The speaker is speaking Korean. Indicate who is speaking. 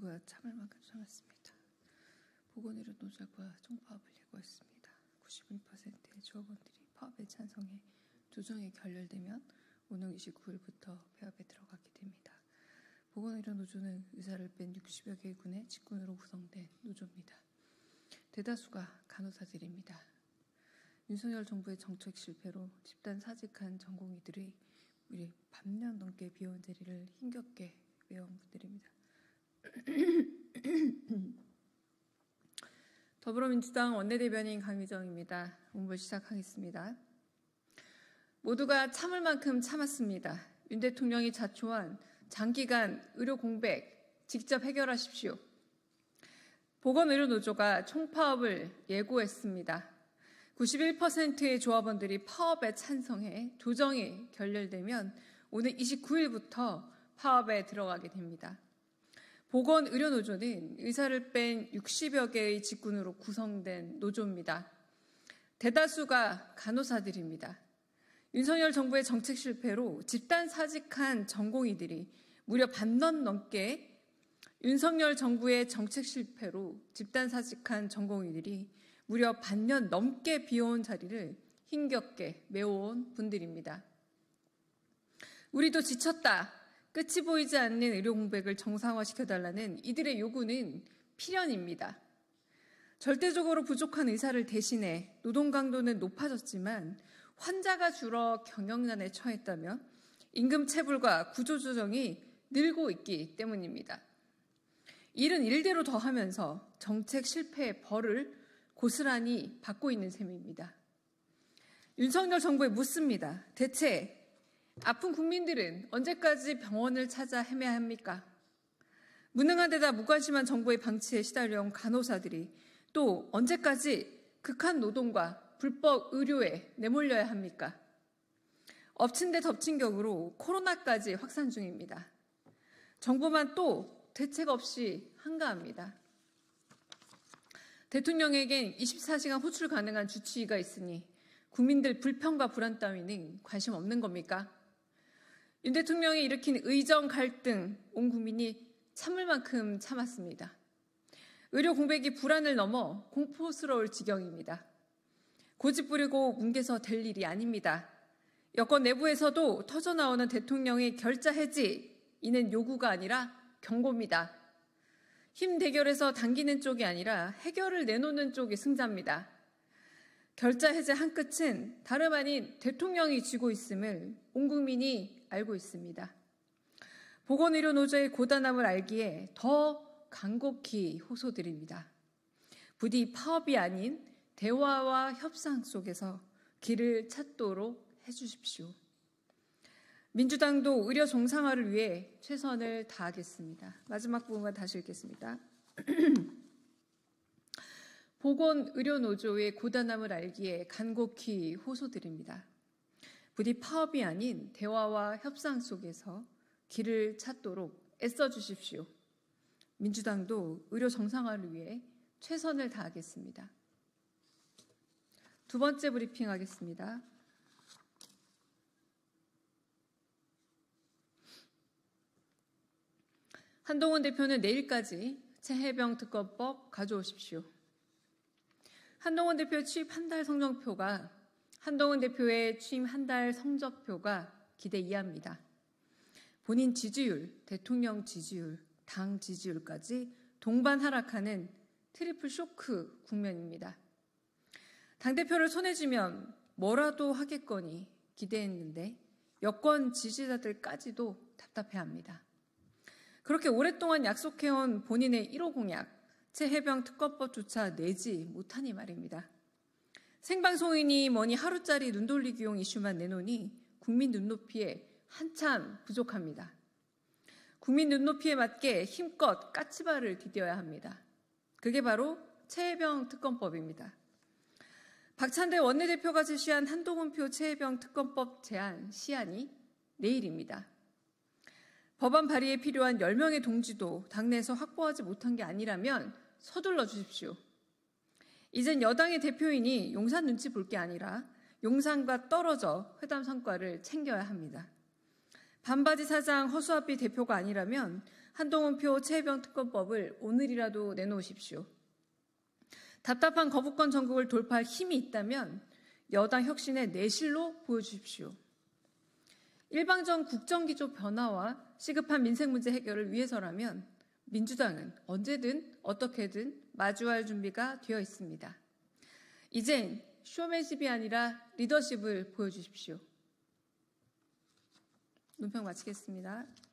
Speaker 1: 모두가 참을 만큼 참았습니다. 보건의료 노조가 총파업을 예고했습니다. 91%의 조합원들이 파업에 찬성해 조정이 결렬되면 오는 29일부터 폐업에 들어가게 됩니다. 보건의료 노조는 의사를 뺀 60여 개의 군의 직군으로 구성된 노조입니다. 대다수가 간호사들입니다. 윤석열 정부의 정책 실패로 집단 사직한 전공의들의 우리 반년 넘게 비워온 자리를 힘겹게 메워온 분들입니다. 더불어민주당 원내대변인 강미정입니다. 본부 시작하겠습니다. 모두가 참을 만큼 참았습니다. 윤 대통령이 자초한 장기간 의료 공백 직접 해결하십시오. 보건의료노조가 총파업을 예고했습니다. 91%의 조합원들이 파업에 찬성해 조정이 결렬되면 오늘 29일부터 파업에 들어가게 됩니다. 보건의료노조는 의사를 뺀 60여 개의 직군으로 구성된 노조입니다. 대다수가 간호사들입니다. 윤석열 정부의 정책 실패로 집단 사직한 전공의들이 무려 반년 넘게 윤석열 정부의 정책 실패로 집단 사직한 전공의들이 무려 반년 넘게 비워온 자리를 힘겹게 메워온 분들입니다. 우리도 지쳤다. 끝이 보이지 않는 의료 공백을 정상화시켜달라는 이들의 요구는 필연입니다. 절대적으로 부족한 의사를 대신해 노동 강도는 높아졌지만 환자가 줄어 경영난에 처했다면 임금 체불과 구조조정이 늘고 있기 때문입니다. 일은 일대로 더하면서 정책 실패의 벌을 고스란히 받고 있는 셈입니다. 윤석열 정부에 묻습니다. 대체 아픈 국민들은 언제까지 병원을 찾아 헤매야 합니까? 무능한 데다 무관심한 정부의 방치에 시달려온 간호사들이 또 언제까지 극한 노동과 불법 의료에 내몰려야 합니까? 엎친 데 덮친 격으로 코로나까지 확산 중입니다. 정부만 또 대책 없이 한가합니다. 대통령에겐 24시간 호출 가능한 주치의가 있으니 국민들 불평과 불안 따위는 관심 없는 겁니까? 윤 대통령이 일으킨 의정 갈등, 온 국민이 참을 만큼 참았습니다. 의료 공백이 불안을 넘어 공포스러울 지경입니다. 고집 부리고 뭉개서 될 일이 아닙니다. 여권 내부에서도 터져나오는 대통령의 결자 해지, 이는 요구가 아니라 경고입니다. 힘 대결에서 당기는 쪽이 아니라 해결을 내놓는 쪽이 승자입니다. 결자 해제 한 끝은 다름 아닌 대통령이 쥐고 있음을 온 국민이 알고 있습니다. 보건의료노조의 고단함을 알기에 더 간곡히 호소드립니다. 부디 파업이 아닌 대화와 협상 속에서 길을 찾도록 해주십시오. 민주당도 의료 정상화를 위해 최선을 다하겠습니다. 마지막 부분만 다시 읽겠습니다. 보건의료노조의 고단함을 알기에 간곡히 호소드립니다. 부디 파업이 아닌 대화와 협상 속에서 길을 찾도록 애써주십시오. 민주당도 의료 정상화를 위해 최선을 다하겠습니다. 두 번째 브리핑 하겠습니다. 한동훈 대표는 내일까지 최혜병 특검법 가져오십시오. 한동훈 대표 취임 한 달 성적표가 한동훈 대표의 취임 한 달 성적표가 기대 이하입니다. 본인 지지율, 대통령 지지율, 당 지지율까지 동반 하락하는 트리플 쇼크 국면입니다. 당대표를 손에 쥐면 뭐라도 하겠거니 기대했는데 여권 지지자들까지도 답답해합니다. 그렇게 오랫동안 약속해온 본인의 1호 공약, 최혜병 특검법조차 내지 못하니 말입니다. 생방송이니 뭐니 하루짜리 눈돌리기용 이슈만 내놓으니 국민 눈높이에 한참 부족합니다. 국민 눈높이에 맞게 힘껏 까치발을 디뎌야 합니다. 그게 바로 최혜병 특검법입니다. 박찬대 원내대표가 제시한 한동훈표 최혜병 특검법 제안 시한이 내일입니다. 법안 발의에 필요한 10명의 동지도 당내에서 확보하지 못한 게 아니라면 서둘러 주십시오. 이젠 여당의 대표인이 용산 눈치 볼 게 아니라 용산과 떨어져 회담 성과를 챙겨야 합니다. 반바지 사장 허수아비 대표가 아니라면 한동훈표 최혜병 특검법을 오늘이라도 내놓으십시오. 답답한 거부권 전국을 돌파할 힘이 있다면 여당 혁신의 내실로 보여주십시오. 일방적 국정기조 변화와 시급한 민생 문제 해결을 위해서라면 민주당은 언제든 어떻게든 마주할 준비가 되어 있습니다. 이젠 쇼맨십이 아니라 리더십을 보여주십시오. 논평 마치겠습니다.